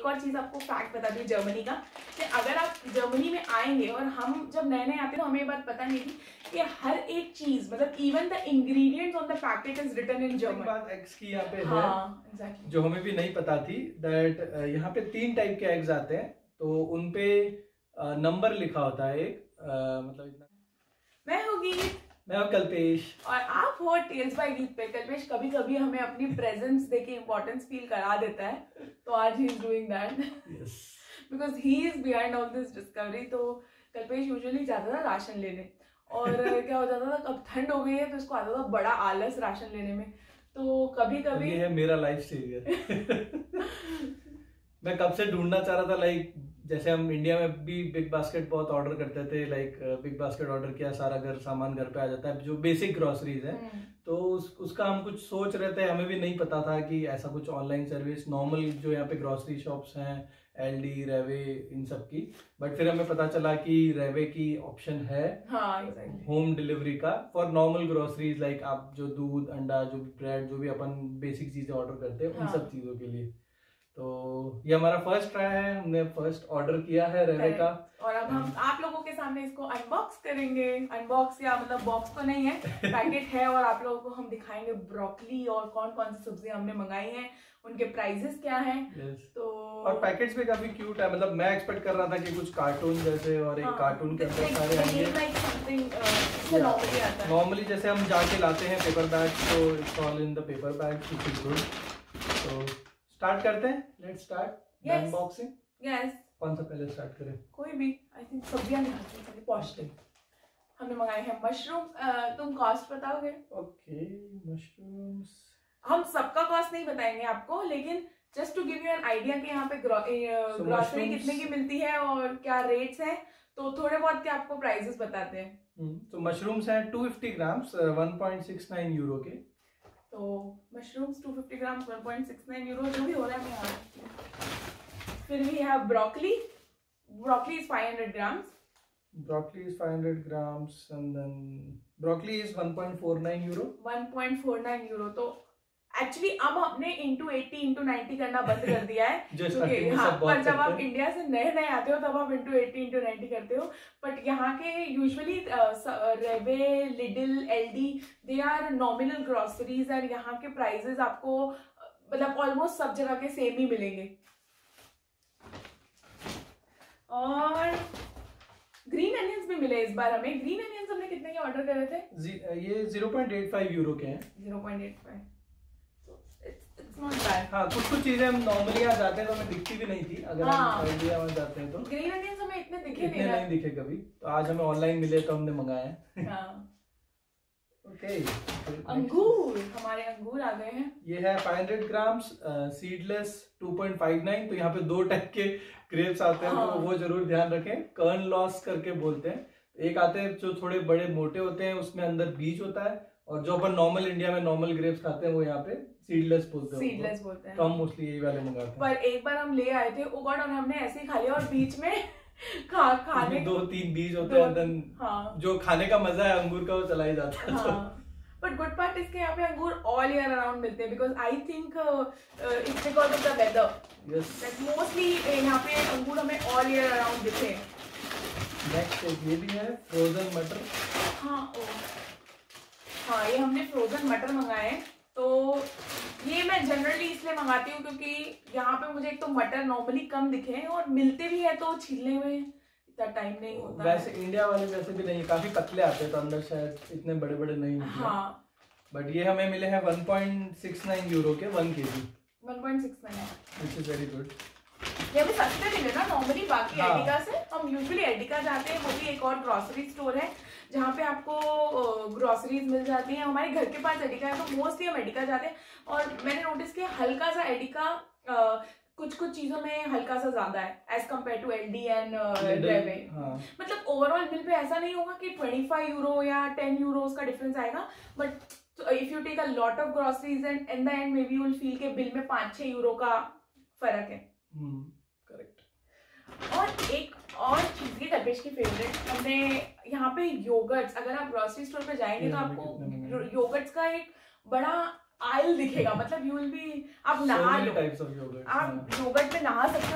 एक और चीज आपको फैक्ट बता दूं जर्मनी का, कि अगर आप जर्मनी में आएंगे, और हम जब नए नए आते तो हमें ये बात पता नहीं थी कि हर एक चीज, मतलब even the ingredients on the packet is written in German. बात एग्स की यहाँ पे है, exactly. जो हमें भी नहीं पता थी, दैट यहाँ पे 3 टाइप के एग्स आते हैं, तो उनपे नंबर लिखा होता है एक, मतलब इतना। मैं होगी, मैं हूँ कल्पेश, और आप हो टेल्स बाय गीत पे। कल्पेश कभी कभी हमें अपनी प्रेजेंस देके इम्पोर्टेंस फील करा देता है, तो आज ही is doing that because he is behind all this discovery. तो कल्पेश यूजुअली जाता था राशन लेने, और क्या हो जाता था, अब ठंड हो गई है तो इसको आता था बड़ा आलस राशन लेने में, तो कभी कभी ये है मेरा लाइफ सेवियर। मैं कब से ढूंढना चाह रहा था, लाइक जैसे हम इंडिया में भी बिग बास्केट बहुत ऑर्डर करते थे, लाइक बिग बास्केट ऑर्डर किया, सारा सामान घर पे आ जाता है, जो बेसिक ग्रोसरीज है, तो उसका हम कुछ सोच रहे थे, हमें भी नहीं पता था कि ऐसा कुछ ऑनलाइन सर्विस नॉर्मल जो यहाँ पे ग्रोसरी शॉप्स हैं, एलडी, रेवे, इन सब की, बट फिर हमें पता चला कि रेवे की ऑप्शन है होम डिलीवरी का फॉर नॉर्मल ग्रोसरीज, लाइक आप जो दूध, अंडा, जो ब्रेड, जो भी अपन बेसिक चीजें ऑर्डर करते हैं, उन सब चीजों के लिए। तो ये हमारा फर्स्ट ट्राई है, हमने फर्स्ट ऑर्डर किया है रेवे का, और अब हम आप लोगों के सामने इसको अनबॉक्स करेंगे। अनबॉक्स या मतलब बॉक्स तो नहीं है, पैकेट है, और आप लोगों को हम दिखाएंगे ब्रोकली और कौन कौन सी सब्जियां हमने मंगाई हैं, उनके प्राइसेस क्या हैं। तो और पैकेट्स भी काफी क्यूट है, मतलब मैं एक्सपेक्ट कर रहा था कि कुछ कार्टून जैसे, और एक कार्टून के अंदर सारे आएंगे नॉर्मली जैसे हम जाके लाते हैं पेपर बैग, तो it's all in the paper bag, which is good. तो स्टार्ट करते हैं, लेट्स स्टार्ट अनबॉक्सिंग। यस, कौन सा पहले स्टार्ट करें? कोई भी, आई थिंक सब्जियां निकालते हैं पौष्टिक। हमने मंगाए हैं मशरूम, तुम कॉस्ट बताओगे? ओके, मशरूम्स हम सबका कॉस्ट नहीं बताएंगे आपको, लेकिन just to give you an idea कि यहाँ पे ग्रोसरी कितने की मिलती है और क्या रेट्स हैं, तो थोड़े बहुत के आपको प्राइसेस बताते हैं। तो मशरूम्स हैं 250 ग्राम्स 1.69 यूरो के। तो मशरूम्स 250 ग्राम 1.69 यूरो, जो भी हो रहा है मैं यहाँ। फिर we have broccoli is 500 grams. Broccoli is 500 grams, and then broccoli is 1.49 euro. 1.49 euro. तो एक्चुअली अब हमने into 80 into 90 करना बंद कर दिया है, क्योंकि हाँ, पर जब आप इंडिया से नए नए आते हो तब आप into 80 into 90 करते हो, बट यहाँ के usually Rewe, Lidl, Aldi, they are nominal groceries, और यहाँ के प्राइसेस आपको मतलब ऑलमोस्ट सब जगह के सेम ही मिलेंगे। और ग्रीन अनियंस भी मिले इस बार हमें। ग्रीन अनियंस हमने कितने के ऑर्डर करे थे? ये 0.85 यूरो के हैं। 0.85, इट्स नॉट बैड। हाँ, कुछ चीजें हम नॉर्मली यहाँ जाते हैं तो हमें दिखती भी नहीं थी, अगर हम इंडिया में जाते हैं तो। ग्रीन अनियंस हमें इतने दिखे नहीं दिखे कभी, तो आज हमें ऑनलाइन मिले तो हमने मंगाए हैं। ओके, अंगूर, हमारे अंगूर आ गए हैं। ये है 500 ग्राम्स सीडलेस 2.59। तो यहाँ पे 2 टाइप के ग्रेप्स आते हैं, तो वो जरूर ध्यान रखें। कर्न लॉस करके बोलते हैं। एक आते हैं जो थोड़े बड़े मोटे होते हैं, उसमें अंदर बीज होता है, और जो अपन नॉर्मल इंडिया में नॉर्मल ग्रेप्स खाते हैं वो यहाँ पे सीडलेस बोलते हैं। तो हम मोस्टली यही वाले मंगाते हैं। पर एक बार हम ले आए थे, ओ गॉड, और हमने ऐसे ही खा लिया, और बीच में खाने 2-3 बीज होते हैं, जो खाने का मजा है अंगूर का वो चला ही जाता है। बट गुड पार्ट इसके यहाँ पे अंगूर ऑल ईयर अराउंड मिलते हैं, because I think it's because of the weather. Mostly यहाँ पे अंगूर हमें ऑल ईयर अराउंड दिखे। नेक्स्ट ये भी है फ्रोजन मटर। हाँ, ये हमने फ्रोजन मटर मंगाए हैं। तो ये मैं जनरली इसलिए मंगाती हूँ क्योंकि यहाँ पे मुझे एक तो मटर नॉर्मली कम दिखे, और मिलते भी है तो छीलने में इतना टाइम नहीं होता। वैसे इंडिया वाले जैसे भी नहीं, काफी पतले आते हैं, तो अंदर शायद इतने बड़े बड़े नहीं मिलते। हाँ, बट ये हमें मिले हैं 1.69 यूरो के 1 kg। 1.69, which is very good। ये भी सस्ते मिले ना नॉर्मली बाकी एडिका से। हम यूजुअली एडिका जाते हैं, वो भी एक और ग्रोसरी स्टोर है जहाँ पे आपको ग्रोसरीज मिल जाती हैं। हमारे घर के पास एडिका है, तो मोस्टली हम एडिका जाते हैं। और मैंने नोटिस किया हल्का सा एडिका कुछ चीजों में हल्का सा ज्यादा है as compare to Aldi and Rewe. मतलब ओवरऑल बिल पे ऐसा नहीं होगा कि 25 यूरो या 10 यूरोज का डिफरेंस आएगा, but if you take a lot of groceries and in the end maybe you will feel के बिल में 5-6 यूरो का फर्क है। करेक्ट। और एक और चीज की कल्पेश की फेवरेट, हमने यहाँ पे योगर्ट्स, अगर आप ग्रोसरी स्टोर पे जाएंगे तो आपको योगर्ट्स का एक बड़ा आयल दिखेगा। मतलब यू विल बी, आप नहा लो, आप योगर्ट में नहा सकते हो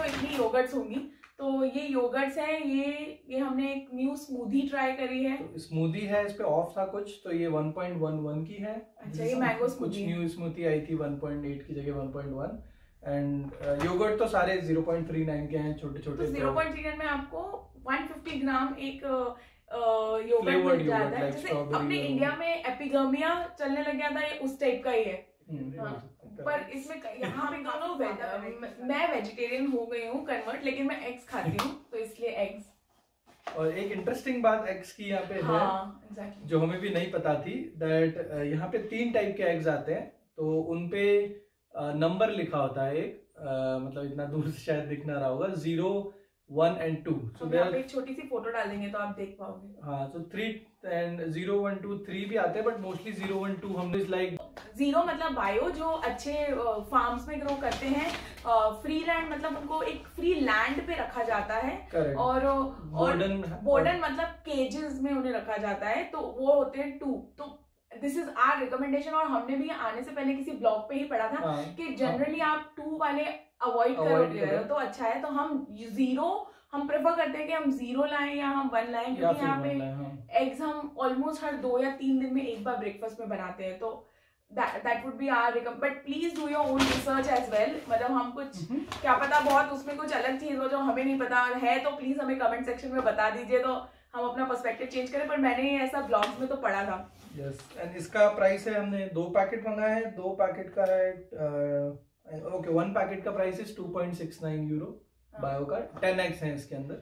योगर्ट्स होंगी। तो ये योगर्ट्स हैं, ये हमने एक न्यू स्मूदी ट्राई करी है। तो स्मूदी है, इस पे ऑफ था कुछ, तो ये 1.11 की है। अच्छा, ये मैंगो स्मूदी। कुछ न्यू स्मूदी आई थी 1.8 की जगह 1.1। एंड योगर्ट तो सारे 0.39 के हैं, छोटे छोटे। तो 0.39 में आपको 150 ग्राम एक योगर्ट मिल जाता है। जैसे अपने इंडिया में एपिगर्मिया चलने लग गया था, ये उस टाइप का ही है। पर इसमें यहाँ पे दोनों मैं वेजिटेरियन हो गई हूँ कन्वर्ट, लेकिन मैं एग्स खाती हूँ, तो इसलिए एग्स। और एक इंटरेस्टिंग बात एग्स की यहाँ पे है, exactly. जो हमें भी नहीं पता थी, दैट यहाँ पे 3 टाइप के एग्स आते हैं। तो उनपे नंबर लिखा होता है एक, मतलब इतना दूर से शायद दिख ना रहा होगा, 0, 1 and 2। तो आप एक छोटी सी फोटो डाल देंगे तो आप देख पाओगे। हाँ, तो 3 and 0, 1, 2, 3 भी आते हैं, बट मोस्टली 0, 1, 2 हमने लाइक 0 मतलब बायो, जो अच्छे फार्म्स में ग्रो करते हैं। फ्री लैंड मतलब उनको एक फ्री लैंड पे रखा जाता है। Correct. और बोर्डन मतलब केजेस में उन्हें रखा जाता है, तो वो होते हैं 2। तो दिस इज आवर रिकमेंडेशन, और हमने भी आने से पहले किसी ब्लॉग पे ही पढ़ा था कि जनरली आप 2 वाले अवॉइड करोगे तो अच्छा है। तो हम 0 हम प्रेफर करते हैं कि हम 0 लाएं या हम 1 लाएं, क्योंकि यहाँ पे एग्स हम ऑलमोस्ट हर 2 या 3 दिन में एक बार ब्रेकफास्ट में बनाते हैं। तो that would be our recommend, but please do your own research as well। मतलब हम कुछ क्या पता बहुत उसमें कुछ अलग चीज हो जो हमें नहीं पता है, तो प्लीज हमें कमेंट सेक्शन में बता दीजिए, तो हम अपना पर्सपेक्टिव चेंज करें। पर मैंने ऐसा ब्लॉग्स में तो पढ़ा था। यस, एंड इसका प्राइस है, हमने 2 पैकेट मंगाए हैं, 2 पैकेट का है ओके 1 पैकेट का प्राइस है 2.69 यूरो बायो का। 10 एग्स हैं इसके अंदर।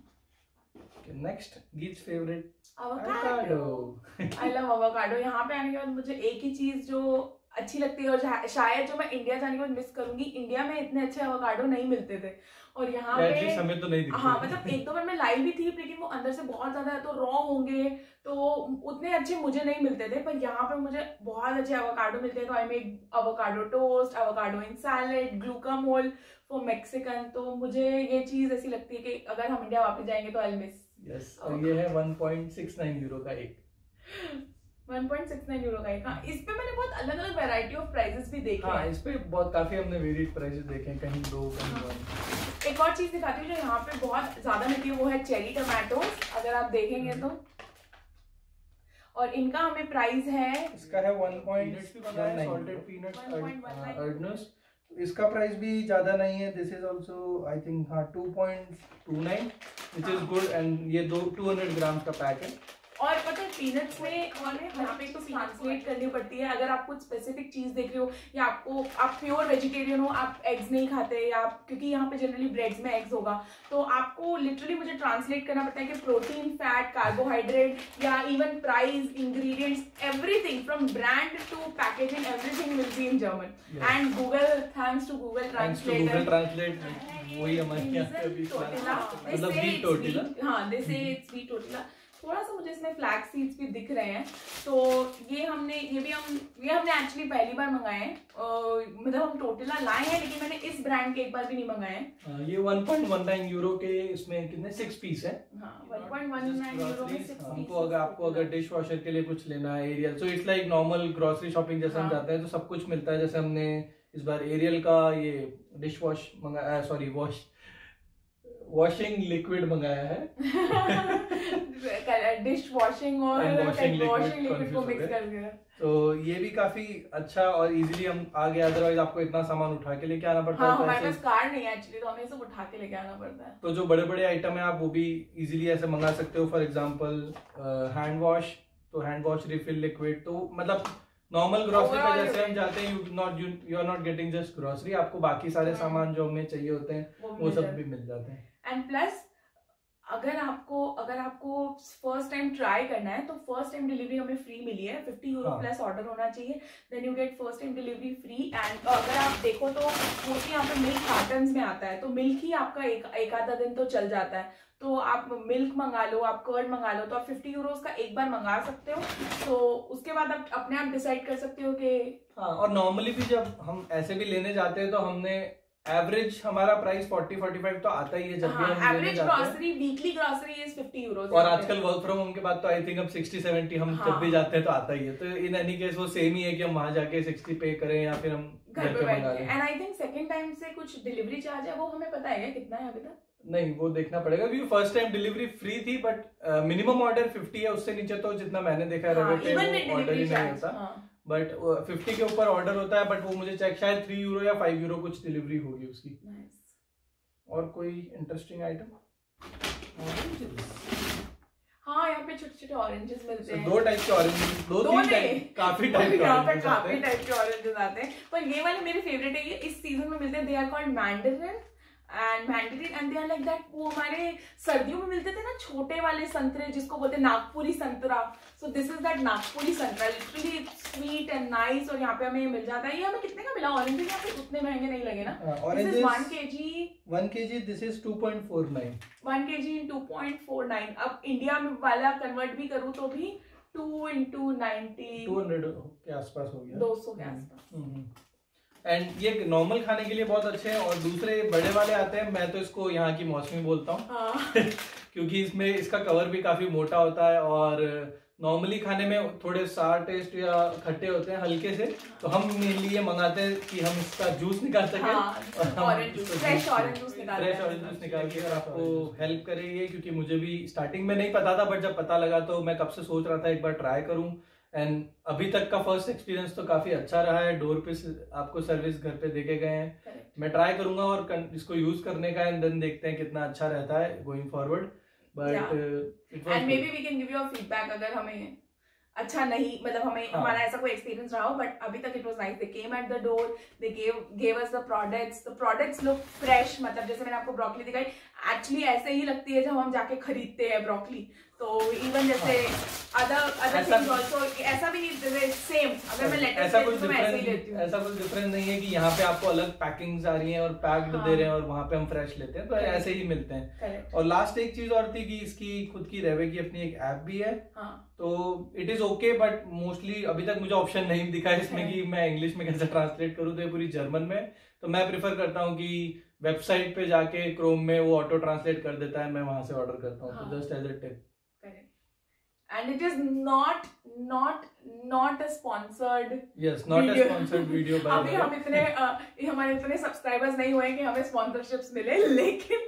Next, Geet's favourite avocado. I love avocado. यहाँ पे आने के बाद मुझे एक ही चीज जो अच्छी लगती है, और शायद जो मैं इंडिया जाने के बाद मिस करूंगी, इंडिया में इतने अच्छे एवोकाडो नहीं मिलते थे, और यहाँ पे हमें तो नहीं दिखते। हाँ, मतलब 1-2 बार मैं लाई भी थी, लेकिन वो अंदर से बहुत ज्यादा तो रॉ होंगे, तो उतने अच्छे मुझे नहीं मिलते थे। पर यहाँ पे मुझे बहुत अच्छे एवोकाडो मिलते हैं। तो I make avocado toast, avocado in salad, guacamole for Mexican. तो मुझे ये चीज ऐसी लगती है कि अगर हम इंडिया वापस जाएंगे तो आई मिस। यस, और ये है 1.69 यूरो का एक। 1.69 यूरो का एक। हाँ, इस पे मैंने बहुत अलग अलग वैरायटी ऑफ प्राइसेस भी देखे हैं। इस पे बहुत काफी हमने वेरिएड प्राइसेस देखे हैं, कहीं 2 कहीं 1। एक और चीज दिखाती हूँ जो यहाँ पे बहुत ज्यादा मिलती है, वो है चेरी टमाटो। अगर आप देखेंगे तो, और इनका हमें प्राइस है, इसका है 1.19 सॉल्टेड पीनट्स। इसका प्राइस भी ज्यादा नहीं है। This is also I think 2.29 which is good, and ये 200 ग्राम का पैक है। और पता है पीनट्स में हमें यहाँ पे तो ट्रांसलेट करनी पड़ती है। अगर आप कुछ स्पेसिफिक चीज देख रहे हो, या आप प्योर वेजिटेरियन हो, आप एग्स नहीं खाते, या क्योंकि यहाँ पे जनरली ब्रेड्स में एग्स होगा, तो आपको लिटरली मुझे ट्रांसलेट करना पड़ता है कि प्रोटीन, फैट, कार्बोहाइड्रेट, या even price, ingredients, everything from brand to packaging, everything will be in German. And Google, thanks to Google translate, वही हमारे यहाँ पे भी मतलब व्हीट टोर्टिला। हाँ, दे से इट्स व्हीट टोर्टिला। थोड़ा सा मुझे इसमें फ्लैक्स सीड्स भी दिख रहे हैं, तो ये हमने एक्चुअली पहली बार मंगाए हैं। मतलब हम टोर्टिला लाए हैं, लेकिन मैंने इस ब्रांड के एक बार भी नहीं मंगाए हैं। ये 1.19 यूरो के, इसमें कितने 6 पीस है। 1.19 यूरो में 6 पीस। आपको अगर डिश वॉशर के लिए कुछ लेना है, Ariel, so it's like normal grocery shopping जैसे हम जाते हैं तो सब कुछ मिलता है। जैसे हमने इस बार एरियल का ये डिश वॉश मंगाया, सॉरी वॉशिंग लिक्विड मंगाया है। डिश वॉशिंग और वॉशिंग लिक्विड को मिक्स कर दिया। तो ये भी काफी अच्छा और इजीली हम आ गए। अदरवाइज आपको इतना सामान उठा के लेके आना पड़ता है। हमारे पास कार नहीं है एक्चुअली, तो हमें सब उठा के लेके आना पड़ता है। तो जो बड़े बड़े आइटम है आप वो भी इजीली ऐसे मंगा सकते हो। फॉर एग्जांपल हैंड वॉश, तो हैंड वॉश रिफिल लिक्विड, तो मतलब नॉर्मल ग्रोसरी पे जैसे हम जाते हैं, you are not getting just grocery, आपको बाकी सारे सामान जो हमें चाहिए होते हैं वो सब भी मिल जाते हैं। एंड प्लस अगर आपको फर्स्ट टाइम ट्राई करना है, तो फर्स्ट टाइम डिलीवरी हमें फ्री मिली है। 50 यूरो प्लस ऑर्डर होना चाहिए, then you get first time delivery free. And अगर आप देखो तो मोस्टली यहाँ पे मिल्क कार्टन्स में आता है, तो मिल्क ही आपका एक आधा दिन तो चल जाता है। तो आप मिल्क मंगा लो, आप कर्ड मंगा लो, तो आप 50 यूरोज का एक बार मंगा सकते हो। तो उसके बाद आप अपने आप डिसाइड कर सकते हो कि हाँ। और नॉर्मली भी जब हम ऐसे भी लेने जाते हैं तो हमने एवरेज हमारा प्राइस 40-45 तो आता ही है जब भी हम लेने एवरेज जाते हैं। Grocery weekly grocery is 50 euros। और आजकल वर्क फ्रॉम होम के बाद तो आई थिंक अब 60-70 हम जब भी जाते हैं तो आता ही है। तो इन एनी केस वो सेम ही है कि हम वहां जाके 60 पे करें या फिर हम घर पे मंगा लें। And I think second time से कुछ डिलीवरी चार्ज है, वो हमें पता है कितना है अभी तक? नहीं, वो देखना पड़ेगा क्योंकि फर्स्ट टाइम डिलीवरी फ्री थी, बट मिनिमम ऑर्डर 50 है, उससे नीचे तो जितना मैंने देखा है रेवे पे वो ऑर्डर ही नहीं होता। बट 50 के ऊपर ऑर्डर होता है, बट वो मुझे चेक शायद 3 यूरो या 5 यूरो कुछ डिलीवरी होगी उसकी। और कोई इंटरेस्टिंग आइटम? हाँ, यहाँ पे छोटे छोटे ऑरेंजेस मिलते हैं। 2 टाइप के ऑरेंजेस, काफी टाइप के यहाँ पे काफी टाइप के ऑरेंजेस आते हैं, पर ये वाले मेरे फेवरेट है। ये इस सीजन में मिलते हैं। They are called mandarin and they are like that. वो हमारे सर्दियों में मिलते थे ना छोटे वाले संतरे, जिसको बोलते हैं नागपुरी संतरा। So this is that Nagpuri santra, literally sweet and nice. और यहाँ पे हमें मिल जाता है। ये हमें कितने का मिला? ऑरेंजेस यहाँ पे उतने महंगे नहीं लगे ना। This is 1 kg। This is 2.49। 1 kg in 2.49। अब इंडिया में वाला कन्वर्ट भी करूँ तो भी 2 into 90 200 के आसपास हो गया, 200 के आसपास। एंड ये नॉर्मल खाने के लिए बहुत अच्छे हैं। और दूसरे बड़े वाले आते हैं, मैं तो इसको यहाँ की मौसमी बोलता हूँ क्योंकि इसमें इसका कवर भी काफी मोटा होता है और नॉर्मली खाने में थोड़े सार टेस्ट या खट्टे होते हैं हल्के से। तो हम मेनली ये मंगाते हैं कि हम इसका जूस निकाल सकें, फ्रेश ऑरेंज जूस निकाल के और आपको हेल्प करेंगे। क्योंकि मुझे भी स्टार्टिंग में नहीं पता था, बट जब पता लगा तो मैं कब से सोच रहा था एक बार ट्राई करूं। एंड अभी तक का फर्स्ट एक्सपीरियंस तो काफी अच्छा रहा है। डोर पे आपको सर्विस घर पे देके गए हैं। मैं ट्राई करूंगा और इसको यूज करने का, एंड देन देखते हैं कितना अच्छा रहता है going forward. But and maybe we can give you a feedback अगर हमें अच्छा नहीं, मतलब हमें हमारा ऐसा कोई एक्सपीरियंस रहा हो। बट अभी तक it was nice. They came at the door, they gave us the products look fresh. मतलब जैसे मैंने आपको ब्रोकली दिखाई, एक्चुअली ऐसे ही लगती है जब हम जाके खरीदते हैं ब्रोकली। तो इवन जैसे अदर थिंग्स आल्सो ऐसा भी नहीं सेम। अगर मैं लेटेस्ट लेती हूं तो मैं ऐसे ही लेती हूं। ऐसा कुछ डिफरेंस नहीं है कि यहाँ पे आपको अलग पैकिंग्स आ रही हैं और पैक्ड दे रहे हैं और वहाँ पे हम फ्रेश लेते हैं, तो ऐसे ही मिलते हैं। और लास्ट एक चीज और थी कि इसकी खुद की रेवे की अपनी एक ऐप भी है। तो it is okay, but mostly अभी तक मुझे ऑप्शन नहीं दिखा है इसमें कि मैं इंग्लिश में कैसे ट्रांसलेट करूँ। तो ये पूरी जर्मन में। तो मैं प्रेफर करता हूँ कि वेबसाइट पे जाके क्रोम में वो ऑटो ट्रांसलेट कर देता है, मैं वहां से ऑर्डर करता हूँ। तो just as a tip. And it is not a sponsored video by अभी हम हमारे इतने सब्सक्राइबर्स नहीं हुए कि हमें स्पॉन्सरशिप्स मिले, लेकिन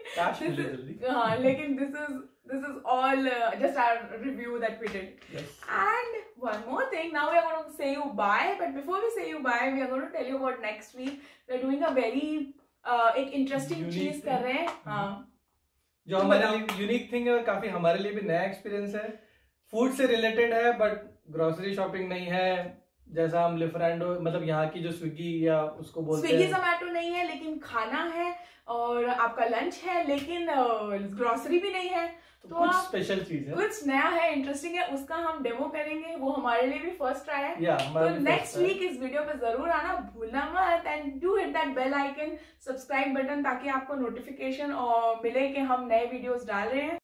लेकिन this is all just our review that we did. Yes. And one more thing, now we are going to say you bye, but before we say you bye, we are going to tell you about next week. We are doing a very एक interesting चीज कर रहे हैं। जो हमारे लिए unique thing है और काफी हमारे लिए भी नया एक्सपीरियंस है। फूड से रिलेटेड है, बट ग्रोसरी शॉपिंग नहीं है। जैसा हम लिफरेंडो, मतलब यहाँ की जो स्विगी या उसको बोलते हैं, स्विगी जोमैटो नहीं है, लेकिन खाना है और आपका लंच है, लेकिन ग्रोसरी भी नहीं है। तो कुछ स्पेशल चीज है, कुछ नया है, इंटरेस्टिंग है, उसका हम डेमो करेंगे। वो हमारे लिए भी फर्स्ट ट्राई है। तो नेक्स्ट वीक इस वीडियो पे जरूर आना भूलना मत। And do hit that bell icon, subscribe button, ताकि आपको नोटिफिकेशन और मिले कि हम नए वीडियोस डाल रहे हैं।